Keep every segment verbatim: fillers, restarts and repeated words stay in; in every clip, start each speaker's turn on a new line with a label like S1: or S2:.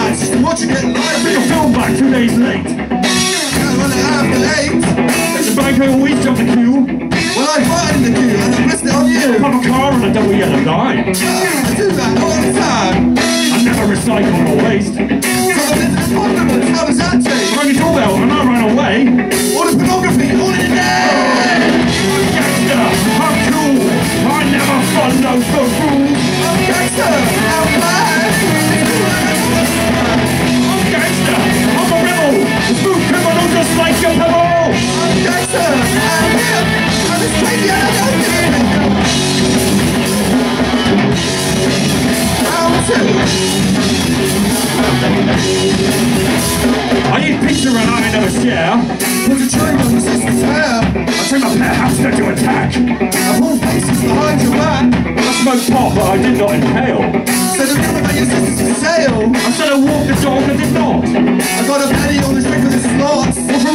S1: nights just to watch you get live.
S2: I took a film back two days late.
S1: Can't run it after eight.
S2: There's a bank who always jumped the queue.
S1: Well, I fight in the queue and I pressed it on you.
S2: Pop a car on a double yellow line.
S1: I do that all the time.
S2: I never recycle or waste.
S1: So I'm into the problem, how does that change?
S2: Rang a doorbell and I ran away.
S1: All the pornography, all in the day.
S2: Gangsta, I'm cool. I never follow the rules.
S1: I'm gangster, I'm bad.
S2: I'm gangsta, I'm a rebel. A smooth criminal just like a pebble.
S1: I'm gangster, I'm him. I'm as crazy as I don't give a him. Round two.
S2: I eat pizza and I never share.
S1: Put a chain on your sister's hair.
S2: I take my pet hamster to attack.
S1: I pull faces behind your back.
S2: I smoked pot but I did not inhale.
S1: Said a bit about your sister's tail.
S2: I said I walked the dog and did not.
S1: I got a penny on this trick of the slots.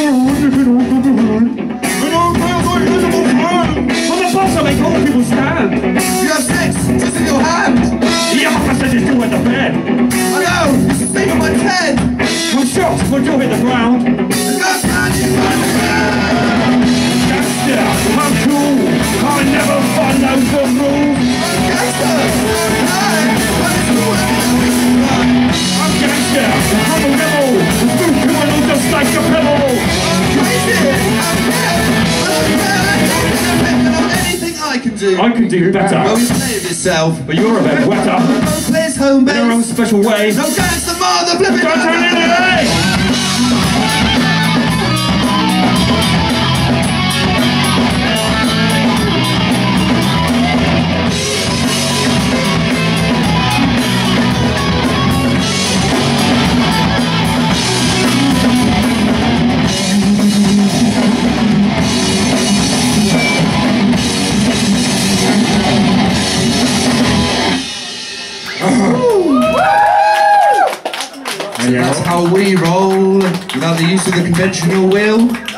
S2: On the bus I make all people stand.
S1: You have sex just in your hand.
S2: Yeah, I said you do at the bed.
S1: I know, it's the thing on my head.
S2: I'm shocked when you hit the ground.
S1: There's no standing by the ground.
S2: Gangsta, I'm cool. I never follow the rules.
S1: I'm gangster, I'm high. I'm cool,
S2: I'm gangsta, I'm a rebel. A smooth criminal just like a pebble.
S1: I'm crazy, I'm dead. I'm bad, I'm not anything I can do.
S2: I can do better.
S1: Well, you say it yourself.
S2: But you're a bit wetter.
S1: Place home
S2: In your own
S1: base.
S2: special way.
S1: No gangster mother flipping.
S2: Don't turn in the way.
S1: That's how we roll, without the use of the conventional wheel.